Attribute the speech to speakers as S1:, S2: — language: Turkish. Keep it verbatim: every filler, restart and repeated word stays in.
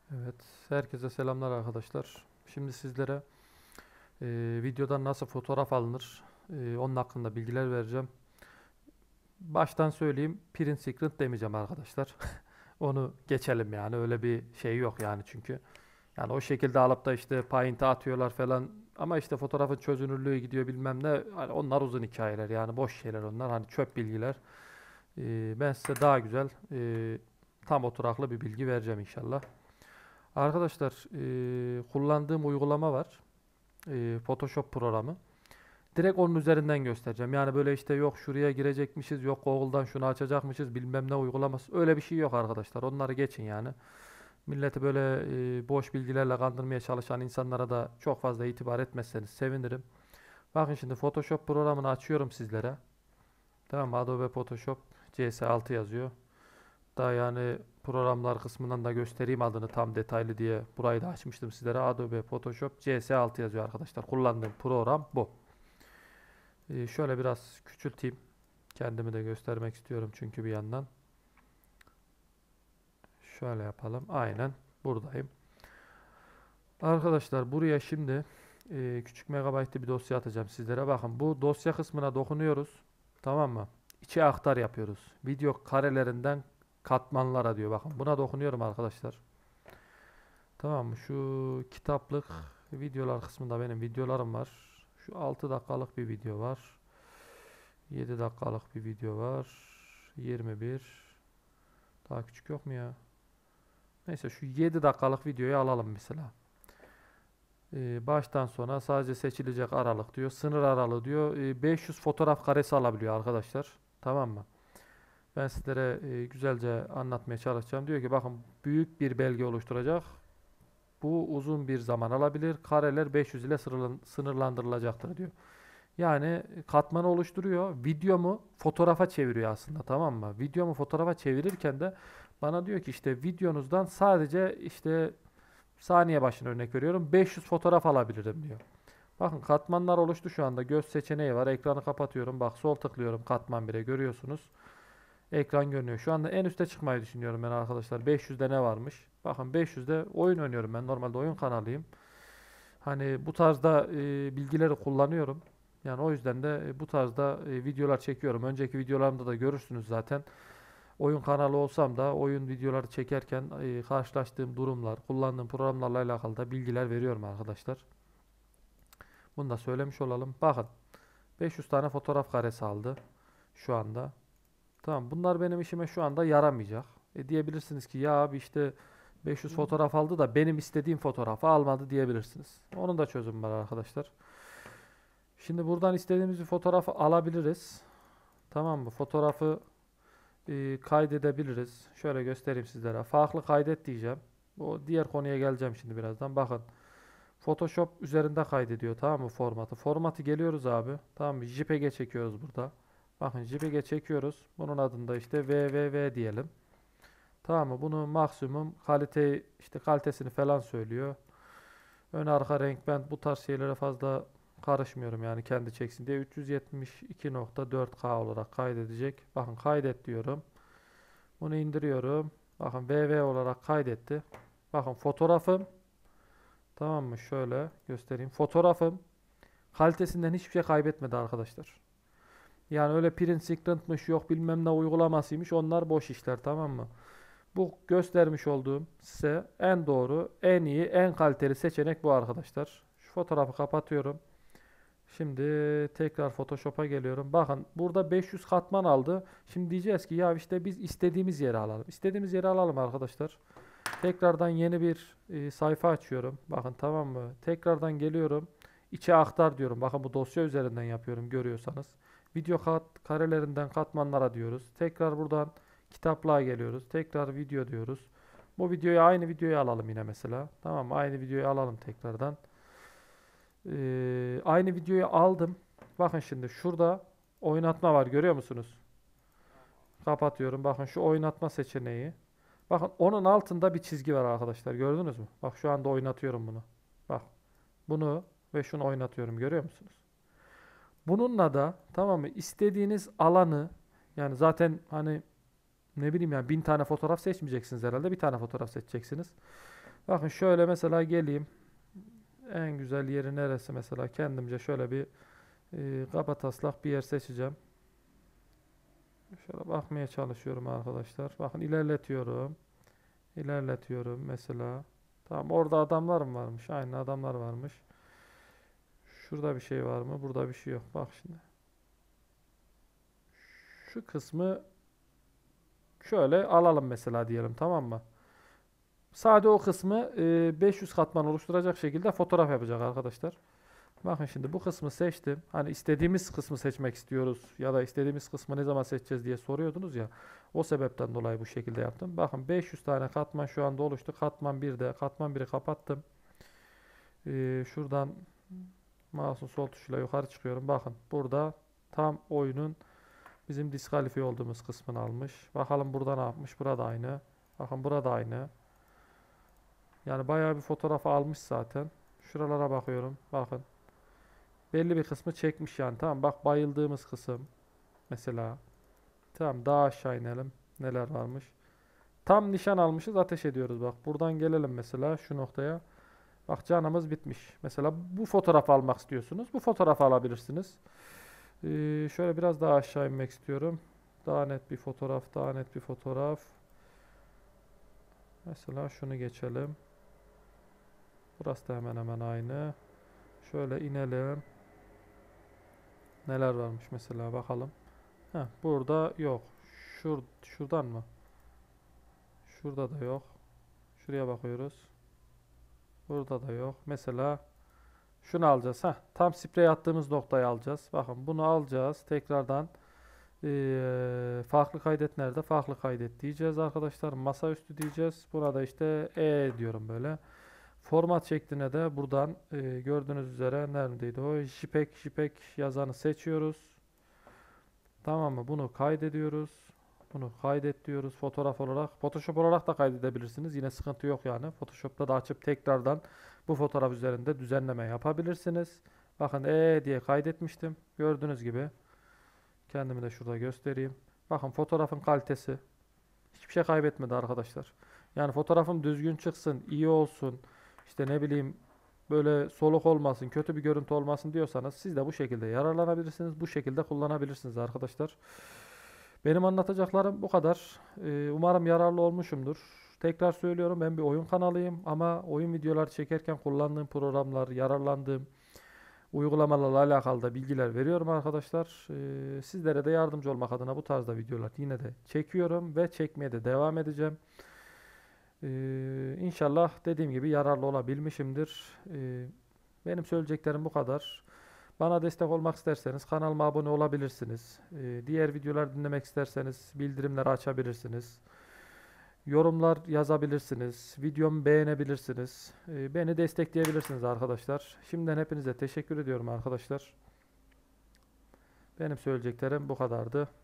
S1: Evet, herkese selamlar arkadaşlar. Şimdi sizlere e, videodan nasıl fotoğraf alınır, e, onun hakkında bilgiler vereceğim. Baştan söyleyeyim, print screen demeyeceğim arkadaşlar. Onu geçelim yani, öyle bir şey yok yani çünkü. Yani o şekilde alıp da işte Paint'e atıyorlar falan. Ama işte fotoğrafın çözünürlüğü gidiyor bilmem ne. Hani onlar uzun hikayeler yani, boş şeyler onlar. Hani çöp bilgiler. E, ben size daha güzel, e, tam oturaklı bir bilgi vereceğim inşallah. Arkadaşlar, e, kullandığım uygulama var. E, Photoshop programı. Direkt onun üzerinden göstereceğim. Yani böyle işte yok şuraya girecekmişiz, yok Google'dan şunu açacakmışız, bilmem ne uygulaması. Öyle bir şey yok arkadaşlar. Onları geçin yani. Milleti böyle e, boş bilgilerle kandırmaya çalışan insanlara da çok fazla itibar etmezseniz sevinirim. Bakın şimdi Photoshop programını açıyorum sizlere. Tamam mı? Adobe Photoshop C S altı yazıyor. Da yani programlar kısmından da göstereyim adını tam detaylı diye burayı da açmıştım sizlere. Adobe Photoshop C S altı yazıyor arkadaşlar. Kullandığım program bu. Ee, şöyle biraz küçülteyim. Kendimi de göstermek istiyorum çünkü bir yandan. Şöyle yapalım. Aynen buradayım. Arkadaşlar buraya şimdi e, küçük megabaytlı bir dosya atacağım sizlere. Bakın bu dosya kısmına dokunuyoruz. Tamam mı? İçe aktar yapıyoruz. Video karelerinden katmanlara diyor. Bakın buna dokunuyorum arkadaşlar. Tamam mı? Şu kitaplık videolar kısmında benim videolarım var. Şu altı dakikalık bir video var. yedi dakikalık bir video var. yirmi bir. Daha küçük yok mu ya? Neyse şu yedi dakikalık videoyu alalım mesela. Ee, baştan sona sadece seçilecek aralık diyor. Sınır aralığı diyor. Ee, beş yüz fotoğraf karesi alabiliyor arkadaşlar. Tamam mı? Ben sizlere e, güzelce anlatmaya çalışacağım. Diyor ki bakın büyük bir belge oluşturacak. Bu uzun bir zaman alabilir. Kareler beş yüz ile sınırlandırılacaktır diyor. Yani katmanı oluşturuyor. Videomu fotoğrafa çeviriyor aslında, tamam mı? Videomu fotoğrafa çevirirken de bana diyor ki işte videonuzdan sadece işte saniye başına örnek veriyorum beş yüz fotoğraf alabilirim diyor. Bakın katmanlar oluştu şu anda. Göz seçeneği var. Ekranı kapatıyorum. Bak sol tıklıyorum katman bire görüyorsunuz. Ekran görünüyor. Şu anda en üste çıkmayı düşünüyorum ben arkadaşlar. beş yüzde ne varmış? Bakın beş yüzde oyun oynuyorum ben. Normalde oyun kanalıyım. Hani bu tarzda e, bilgileri kullanıyorum. Yani o yüzden de e, bu tarzda e, videolar çekiyorum. Önceki videolarımda da görürsünüz zaten. Oyun kanalı olsam da oyun videoları çekerken e, karşılaştığım durumlar, kullandığım programlarla alakalı da bilgiler veriyorum arkadaşlar. Bunu da söylemiş olalım. Bakın beş yüz tane fotoğraf karesi aldı şu anda. Tamam, bunlar benim işime şu anda yaramayacak. E diyebilirsiniz ki ya abi işte beş yüz fotoğraf aldı da benim istediğim fotoğrafı almadı diyebilirsiniz. Onun da çözümü var arkadaşlar. Şimdi buradan istediğimiz bir fotoğrafı alabiliriz. Tamam mı? Fotoğrafı e, kaydedebiliriz. Şöyle göstereyim sizlere. Farklı kaydet diyeceğim. O diğer konuya geleceğim şimdi birazdan. Bakın. Photoshop üzerinde kaydediyor, tamam mı, formatı. Formatı geliyoruz abi. Tamam mı? J P G çekiyoruz burada. Bakın J P G çekiyoruz. Bunun adında işte V V V diyelim. Tamam mı? Bunu maksimum kalite işte kalitesini falan söylüyor. Ön arka renk, ben bu tarz şeylere fazla karışmıyorum yani kendi çeksin diye. üç yüz yetmiş iki nokta dört K olarak kaydedecek. Bakın kaydet diyorum. Bunu indiriyorum. Bakın V V olarak kaydetti. Bakın fotoğrafım, tamam mı? Şöyle göstereyim. Fotoğrafım kalitesinden hiçbir şey kaybetmedi arkadaşlar. Yani öyle print screen'mış yok bilmem ne uygulamasıymış, onlar boş işler, tamam mı? Bu göstermiş olduğum size en doğru, en iyi, en kaliteli seçenek bu arkadaşlar. Şu fotoğrafı kapatıyorum. Şimdi tekrar Photoshop'a geliyorum. Bakın burada beş yüz katman aldı. Şimdi diyeceğiz ki ya işte biz istediğimiz yere alalım. İstediğimiz yere alalım arkadaşlar. Tekrardan yeni bir e, sayfa açıyorum. Bakın, tamam mı? Tekrardan geliyorum. İçe aktar diyorum. Bakın bu dosya üzerinden yapıyorum görüyorsanız. Video kat, karelerinden katmanlara diyoruz. Tekrar buradan kitaplığa geliyoruz. Tekrar video diyoruz. Bu videoyu, aynı videoyu alalım yine mesela. Tamam mı? Aynı videoyu alalım tekrardan. Ee, aynı videoyu aldım. Bakın şimdi şurada oynatma var, görüyor musunuz? Kapatıyorum. Bakın şu oynatma seçeneği. Bakın onun altında bir çizgi var arkadaşlar. Gördünüz mü? Bak şu anda oynatıyorum bunu. Bak bunu ve şunu oynatıyorum. Görüyor musunuz? Bununla da, tamam mı, istediğiniz alanı, yani zaten hani ne bileyim yani bin tane fotoğraf seçmeyeceksiniz herhalde. Bir tane fotoğraf seçeceksiniz. Bakın şöyle mesela geleyim. En güzel yeri neresi mesela? Kendimce şöyle bir e, kabataslak bir yer seçeceğim. Şöyle bakmaya çalışıyorum arkadaşlar. Bakın ilerletiyorum. İlerletiyorum mesela. Tamam, orada adamlar mı varmış? Aynen, adamlar varmış. Şurada bir şey var mı? Burada bir şey yok. Bak şimdi. Şu kısmı şöyle alalım mesela diyelim, tamam mı? Sadece o kısmı e, beş yüz katman oluşturacak şekilde fotoğraf yapacak arkadaşlar. Bakın şimdi bu kısmı seçtim. Hani istediğimiz kısmı seçmek istiyoruz ya da istediğimiz kısmı ne zaman seçeceğiz diye soruyordunuz ya. O sebepten dolayı bu şekilde yaptım. Bakın beş yüz tane katman şu anda oluştu. Katman birde, katman biri kapattım. Ee, şuradan mouse'un sol tuşuyla yukarı çıkıyorum. Bakın burada tam oyunun bizim diskalifiye olduğumuz kısmını almış. Bakalım burada ne yapmış? Burada aynı. Bakın burada aynı. Yani bayağı bir fotoğrafı almış zaten. Şuralara bakıyorum. Bakın. Belli bir kısmı çekmiş yani. Tamam, bak bayıldığımız kısım. Mesela. Tamam, daha aşağı inelim. Neler varmış. Tam nişan almışız, ateş ediyoruz. Bak buradan gelelim mesela şu noktaya. Bak canımız bitmiş. Mesela bu fotoğrafı almak istiyorsunuz. Bu fotoğrafı alabilirsiniz. Ee, şöyle biraz daha aşağı inmek istiyorum. Daha net bir fotoğraf. Daha net bir fotoğraf. Mesela şunu geçelim. Burası da hemen hemen aynı. Şöyle inelim. Neler varmış mesela bakalım. Heh, burada yok. Şur şuradan mı? Şurada da yok. Şuraya bakıyoruz. Burada da yok. Mesela şunu alacağız. Heh, tam sprey attığımız noktayı alacağız. Bakın bunu alacağız. Tekrardan eee, farklı kaydet nerede? Farklı kaydet diyeceğiz arkadaşlar. Masaüstü diyeceğiz. Buna da işte E diyorum böyle. Format şekline de buradan eee, gördüğünüz üzere neredeydi o? JPEG, JPEG yazanı seçiyoruz. Tamam mı? Bunu kaydediyoruz. Bunu kaydet diyoruz fotoğraf olarak. Photoshop olarak da kaydedebilirsiniz. Yine sıkıntı yok yani. Photoshop'ta da açıp tekrardan bu fotoğraf üzerinde düzenleme yapabilirsiniz. Bakın ee diye kaydetmiştim. Gördüğünüz gibi. Kendimi de şurada göstereyim. Bakın fotoğrafın kalitesi. Hiçbir şey kaybetmedi arkadaşlar. Yani fotoğrafım düzgün çıksın, iyi olsun. İşte ne bileyim böyle soluk olmasın, kötü bir görüntü olmasın diyorsanız siz de bu şekilde yararlanabilirsiniz. Bu şekilde kullanabilirsiniz arkadaşlar. Benim anlatacaklarım bu kadar. Ee, umarım yararlı olmuşumdur. Tekrar söylüyorum, ben bir oyun kanalıyım ama oyun videoları çekerken kullandığım programlar, yararlandığım uygulamalarla alakalı da bilgiler veriyorum arkadaşlar. Ee, sizlere de yardımcı olmak adına bu tarzda videolar yine de çekiyorum ve çekmeye de devam edeceğim. Ee, İnşallah dediğim gibi yararlı olabilmişimdir. Ee, benim söyleyeceklerim bu kadar. Bana destek olmak isterseniz kanalıma abone olabilirsiniz. Ee, diğer videolar dinlemek isterseniz bildirimleri açabilirsiniz. Yorumlar yazabilirsiniz. Videomu beğenebilirsiniz. Ee, beni destekleyebilirsiniz arkadaşlar. Şimdiden hepinize teşekkür ediyorum arkadaşlar. Benim söyleyeceklerim bu kadardı.